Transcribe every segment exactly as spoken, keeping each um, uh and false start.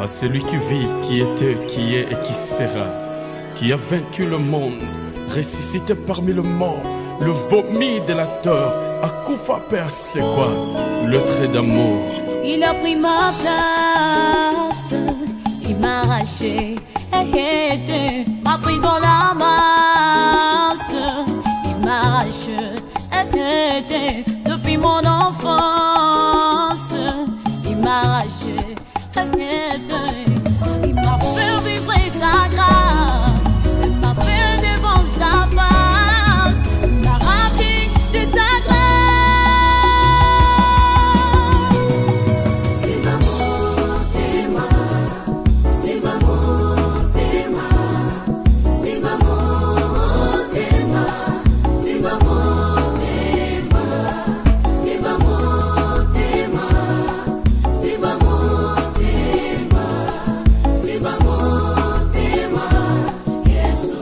à celui qui vit, qui était, qui est et qui sera, qui a vaincu le monde, ressuscité parmi le mort, le vomi de la terre, à Koufa Père, c'est quoi? Le trait d'amour. Il a pris ma place, il m'a arraché, m'a pris dans la masse, il m'arrache, depuis mon enfance, il m'arrache, il m'a fait vivre sa grâce, il m'a fait devant sa face, il m'a rempli de sa grâce. C'est ma motema, c'est ma motema, c'est ma motema, c'est ma motema, c'est ma motema, c'est ma motema, c'est ma motema, Yesu.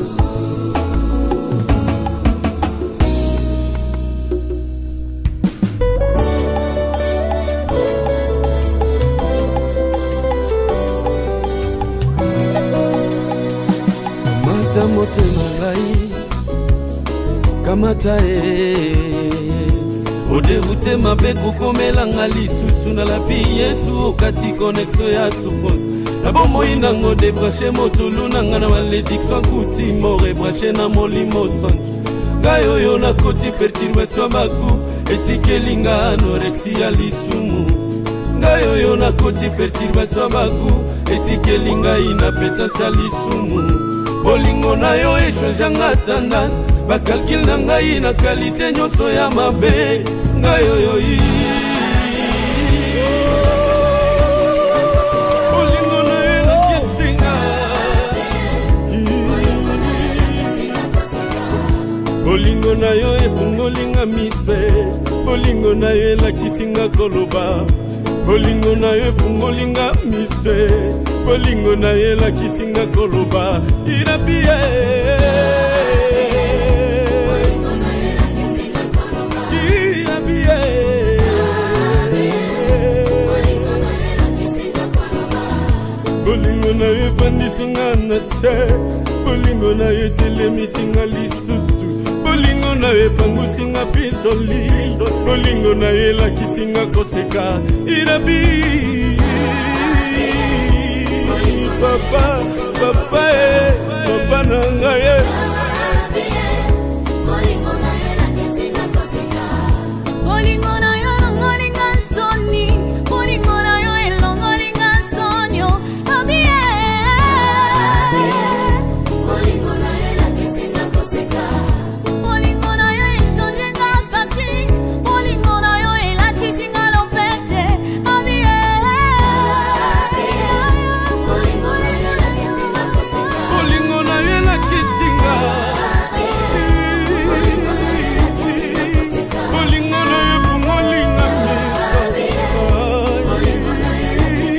Kamata motema ngai, kamata e oderute mabe kokomelanga lisusu na la vie Yesu okati connexion ya souffrance na bomoi nango débranché motulu nanga na malédiction kuti more branché na molimo sangi ngai oyo nakoti perturbation magu etikelinga anorexia ya lisumu ngai oyo nakoti perturbation magu etikelinga inapetance ya lisumu bolingo na yo echangeanga tendance bakalkile na ngai na kalite nyonso ya mabe ngai oyoyi bolingo na yo elakisinga bolingo na yo ebongolinga mise bolingo na yo elakisinga koloba bolingo na yo ebongolinga mise bolingo na yo elakisinga koloba irabie bolingo na yo evandisinga na se bolingo na yo etelemisinga lisusu bolingo na yo epangusinga pisoli bolingo na yo elakisinga koseka irabi papa papa e papa na ngai e Bolingo na yo longolinga soni, bolingo na yo elongolinga sonyo, abie. Bolingo na yo elakisinga koseka, bolingo na yo echangenga stati, bolingo na yo elatisinga lopete, abie. Bolingo na yo elakisinga koseka, bolingo na yo elakisinga bolingo na yo ebongolinga miso bolingo na yo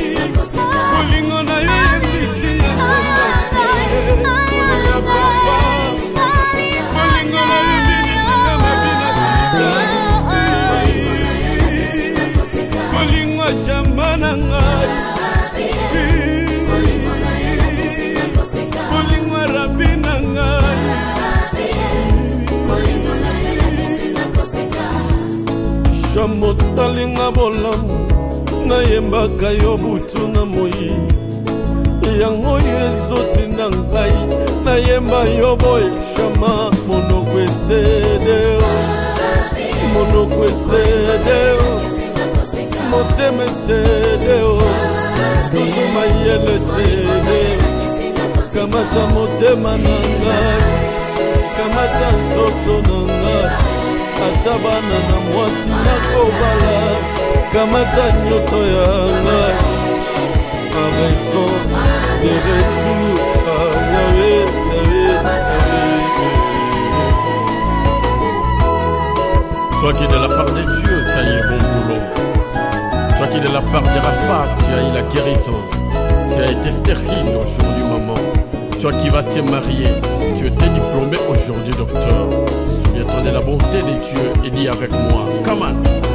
ebisinga bolingo na yo ebinisinga mabina sida bolingo ashamba na ngai bolingo arabi na ngai shamba osalinga bolamu nayembaka yo butu na moi yango oyo ezotinda ngai nayemba yo boye shama monoko esedeo monoko esedeo motema esedeo zoto mayele esedeo kamata motema na ngai kamata nzoto na ngai ata bana na mwasi nakobala kamata nyonso ya ngai a raison de retour à Yahweh, Yahweh, Yahweh. Toi qui es de la part de Dieu, tu as eu bon boulot. Toi qui es de la part de Rapha, tu as eu la guérison. Tu as été stérile aujourd'hui, maman. Toi qui vas te marier, tu étais diplômé aujourd'hui, docteur. Souviens-toi de la bonté de Dieu et dis avec moi, come on.